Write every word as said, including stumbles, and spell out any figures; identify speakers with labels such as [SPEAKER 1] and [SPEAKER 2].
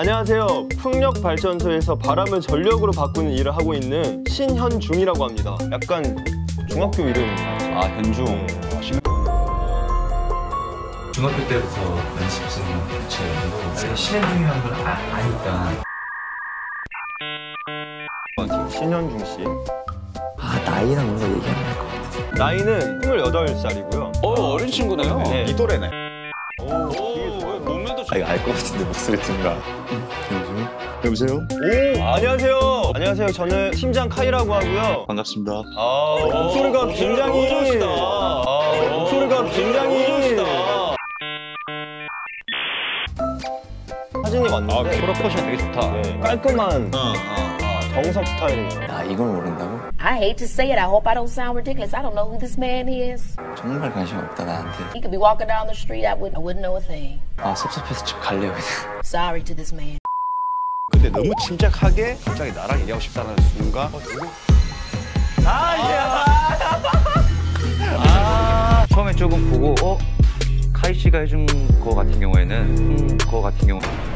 [SPEAKER 1] 안녕하세요. 풍력발전소에서 바람을 전력으로 바꾸는 일을 하고 있는 신현중이라고 합니다. 약간 중학교 이름 같죠?
[SPEAKER 2] 아, 현중. 네.
[SPEAKER 3] 중학교 때부터 연습생 교체로 신현중이라는 걸 아, 아니까.
[SPEAKER 1] 신현중 씨.
[SPEAKER 4] 아, 나이랑 뭔가 얘기하면 할 것 같아.
[SPEAKER 1] 나이는 스물여덟 살이고요.
[SPEAKER 2] 어, 어린 친구네요.
[SPEAKER 1] 네.
[SPEAKER 2] 이 또래네.
[SPEAKER 1] 오,
[SPEAKER 2] 오, 몸매도
[SPEAKER 4] 아, 이거 알 것 같은데 목소리 듣는가? 여보세요? 여보세요?
[SPEAKER 1] 오, 안녕하세요. 안녕하세요. 저는 팀장 카이라고 하고요.
[SPEAKER 4] 반갑습니다.
[SPEAKER 1] 아, 목소리가 굉장히
[SPEAKER 2] 좋으시다.
[SPEAKER 1] 아, 목소리가 굉장히 사진이 왔는데
[SPEAKER 2] 아, 프로포션 되게 좋다.
[SPEAKER 1] 네, 깔끔한
[SPEAKER 2] 어, 어, 어.
[SPEAKER 1] 정석 스타일이에요.
[SPEAKER 4] 아, 이걸 모른다고?
[SPEAKER 5] I hate to say it. I hope I don't sound ridiculous. I don't know who this man is.
[SPEAKER 4] 정말 관심 없다, 나한테.
[SPEAKER 5] He could be walking down the street. I would, I wouldn't know a thing.
[SPEAKER 4] 아, 섭섭해서 집 갈래요, 그냥.
[SPEAKER 5] Sorry to this man.
[SPEAKER 2] 근데 너무 침착하게 갑자기 나랑 얘기하고 싶다는 순간 아, 처음에 조금 보고 어? 카이 씨가 해준 거 같은 경우에는 음, 그거 같은 경우